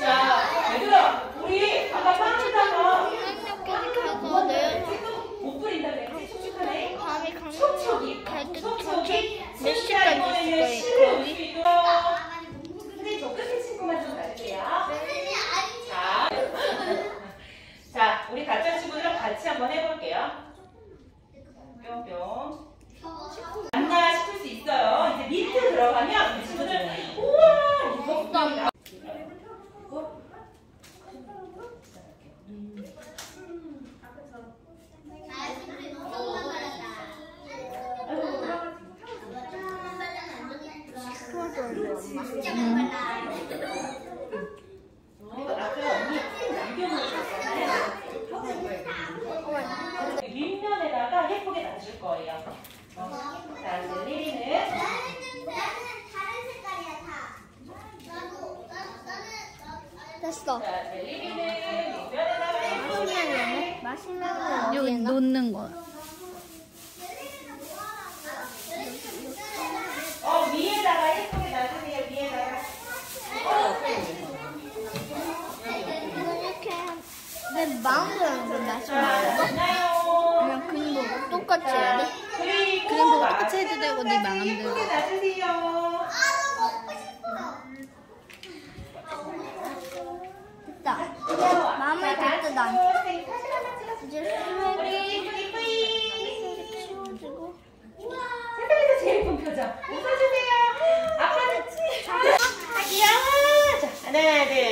자, 얘들아, 우리 아까 빵 주다가 한쪽까지 가서 내려서 못 뿌린다 그랬지? 촉촉하네. 밤에 가는 촉촉이. 갈때 촉촉이. 몇 시까지 있을 거예요? 거기? 선생님, 저 끝에 친구만 좀 가주세요. 자, 자, 우리 가짜 친구들랑 같이 한번 해볼게요. 뿅뿅. 맞나 싶을 수 있어요. 이제 밑에 들어가면 우리 친구들 우와 이거 나. 윗면에다가 예쁘게 놔줄 거예요. 자, 이제 리리는 됐어. 자, 이제 리리는 윗면에다가 예쁘게 마시멜로 여기 놓는 거야. 위에다가 예쁘게 놔주세요. 위에다가. 이렇게 내 마음대로 하는 거 자, 마시멜로. 됐나요? 그냥 그림 보고 똑같이 해야 돼? 그리고 그림 보고 똑같이 해도 되고 네 마음대로. 예쁘게 놔주세요. 됐다. 마음에 됐다 난. 이제 우리 수액이 뿌이. 치워지고. 세상에서 제일 예쁜 표정. 웃어주세요. 아빠는 귀여워. 자, 하나, 둘,